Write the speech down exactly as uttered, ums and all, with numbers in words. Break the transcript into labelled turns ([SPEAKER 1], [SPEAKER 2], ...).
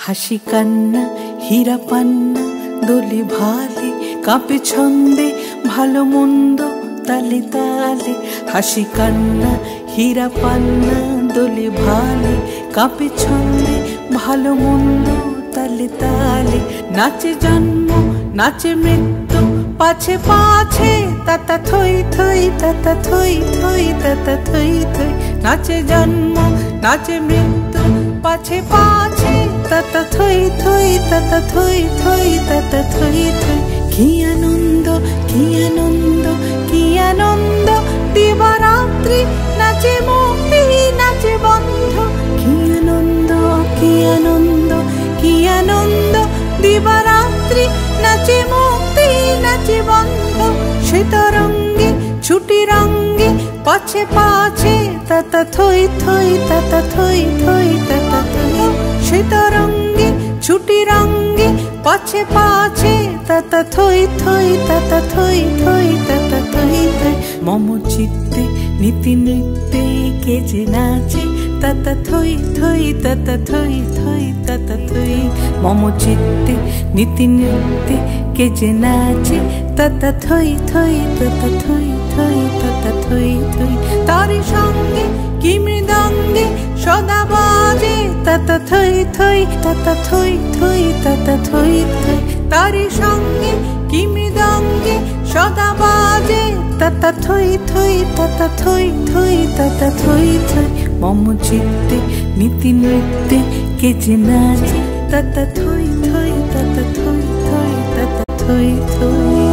[SPEAKER 1] হাসি কান্না হীরা পান্না দোলে ভালে কাঁপে ছন্দে ভালো মন্দ তালে তালে। হাসি কান্না হীরা পান্না দোলে ভালে কাঁপে ছন্দে ভালো মন্দ তালে তালে। নাচে জন্ম নাচে মৃত্যু পাছে পাছে তাতা থই থই তাতা থই থই তাতা থই থই। নাচে জন্ম নাচে মৃত্যু পাছে পাছে তাতা থই থই তাতা থই থই তাতা থই থই। কি আনন্দ কি আনন্দ কি আনন্দ দিবারাত্রি নাচে মুক্তি নাচে বন্ধ। কি আনন্দ কি আনন্দ কি আনন্দ দিবারাত্রি নাচে মুক্তি নাচে বন্ধ। শীতরঙ্গে ছুটি রঙ্গে পাছে পাছে তাতা থই থই তাতা থই থই তাতা থই। শীতরঙ্গে ছুটি রঙ্গে পাছে পাছে তাতা থই থই তাতা থই থই তাতা থই থই। মম চিত্তে নীতি নৃত্যে কে যে নাচে তাতা থই থই তাতা থই থই তাতা থই। মম চিত্তে নীতি নৃত্যে কে যে নাচে তাতা থই থই তাতা থই থই তাতা থই থই। তারি সঙ্গে কি মৃদঙ্গে সদা বাজে তাতা থই থই তাতা থই থই তাতা থই থই। তারি সঙ্গে কি মৃদঙ্গে সদা বাজে তাতা থই থই তাতা থই থই তাতা থই থই। মম চিত্তে নীতি নৃত্যে কে যে নাচে তাতা থই থই তাতা থই থই তাতা থই থই।